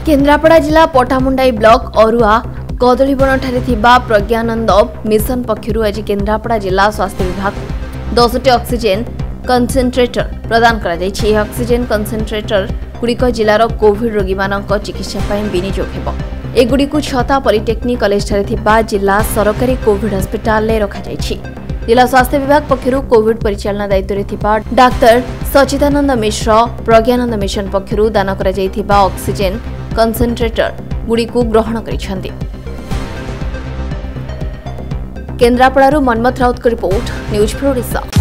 केन्द्रापड़ा जिला पटामुंडाई ब्लॉक अरुआ कदलीबन प्रज्ञानंद मिशन पक्षर आज केन्द्रापड़ा जिला स्वास्थ्य विभाग 10टी ऑक्सीजन कंसेंट्रेटर प्रदान कर ऑक्सीजन कंसेंट्रेटर गुड़िक जिलार कोविड रोगी चिकित्सा विनियोग हो एगुड़ी छता पॉलिटेक्निक कॉलेज जिला सरकारी कोविड हॉस्पिटल रखा जिला स्वास्थ्य विभाग पक्षर कोविड परिचालना दायित्व डाक्टर सचिदानंद मिश्र प्रज्ञानंद मिशन पक्षर दान कर ऑक्सीजन कंसेंट्रेटर गुड़ी ग्रहण कर केन्द्रापड़ा मनमथ राउत रिपोर्ट न्यूज4 ओडिशा।